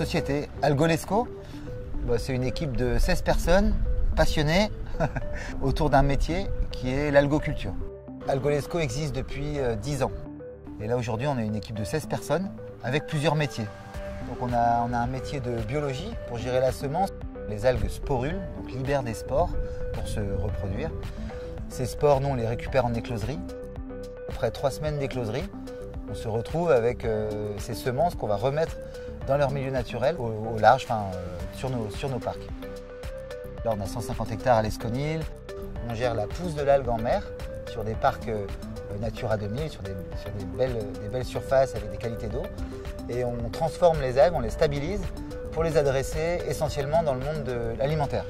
société, Algolesco. C'est une équipe de 16 personnes passionnées autour d'un métier qui est l'algoculture. Algolesco existe depuis 10 ans. Et là aujourd'hui on a une équipe de 16 personnes avec plusieurs métiers. Donc on a un métier de biologie pour gérer la semence. Les algues sporulent, donc libèrent des spores pour se reproduire. Ces spores, nous on les récupère en écloserie. Après 3 semaines d'écloserie, on se retrouve avec ces semences qu'on va remettre dans leur milieu naturel, au large, sur nos parcs. Là, on a 150 hectares à l'Esconil. On gère la pousse de l'algue en mer sur des parcs Natura 2000, sur des belles surfaces avec des qualités d'eau. Et on transforme les algues, on les stabilise pour les adresser essentiellement dans le monde alimentaire.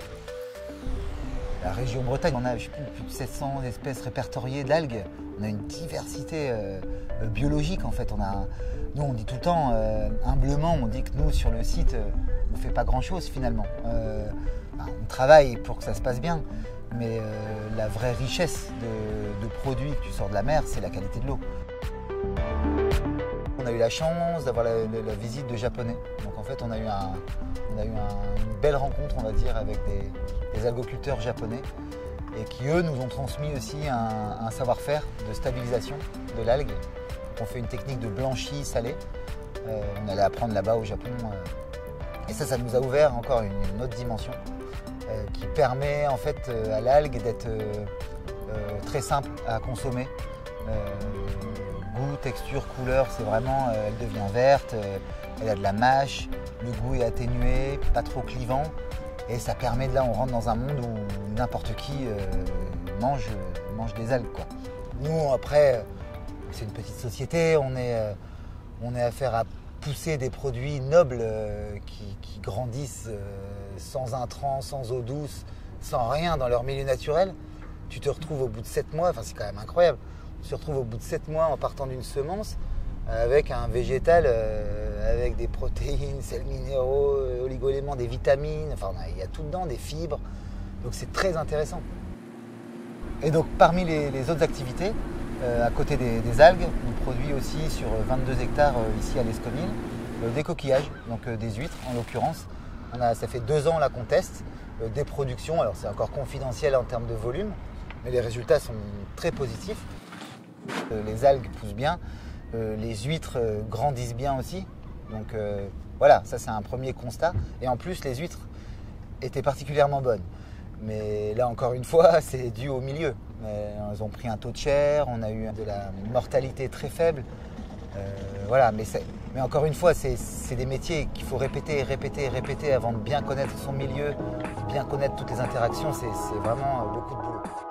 La région Bretagne, on a plus de 700 espèces répertoriées d'algues. On a une diversité biologique en fait. Nous on dit tout le temps, humblement, on dit que nous sur le site, on ne fait pas grand chose finalement. On travaille pour que ça se passe bien, mais la vraie richesse de produits que tu sors de la mer, c'est la qualité de l'eau. On a eu la chance d'avoir la visite de Japonais. Donc en fait on a eu une belle rencontre, on va dire, avec des algoculteurs japonais et qui eux nous ont transmis aussi un savoir-faire de stabilisation de l'algue. On fait une technique de blanchie salée. On allait apprendre là-bas au Japon. Et ça nous a ouvert encore une autre dimension qui permet en fait à l'algue d'être très simple à consommer. Goût, texture, couleur, c'est vraiment, elle devient verte, elle a de la mâche, le goût est atténué, pas trop clivant. Et ça permet, là on rentre dans un monde où n'importe qui mange des algues, quoi. Nous après, c'est une petite société, on est affaire à pousser des produits nobles qui grandissent sans intrants, sans eau douce, sans rien dans leur milieu naturel. Tu te retrouves au bout de 7 mois, c'est quand même incroyable, tu te retrouves au bout de 7 mois en partant d'une semence avec un végétal avec des protéines, sels minéraux, oligo-éléments, des vitamines, il y a tout dedans, des fibres, donc c'est très intéressant. Et donc parmi les autres activités, à côté des algues, on produit aussi sur 22 hectares ici à l'Esconil des coquillages, donc des huîtres en l'occurrence. Ça fait 2 ans là qu'on teste des productions, alors c'est encore confidentiel en termes de volume, mais les résultats sont très positifs. Les algues poussent bien, les huîtres grandissent bien aussi, donc voilà, ça c'est un premier constat. Et en plus les huîtres étaient particulièrement bonnes. Mais là encore une fois, c'est dû au milieu. Elles ont pris un taux de chair, on a eu de la mortalité très faible. Voilà, mais encore une fois, c'est des métiers qu'il faut répéter, répéter, répéter avant de bien connaître son milieu, bien connaître toutes les interactions. C'est vraiment beaucoup de boulot.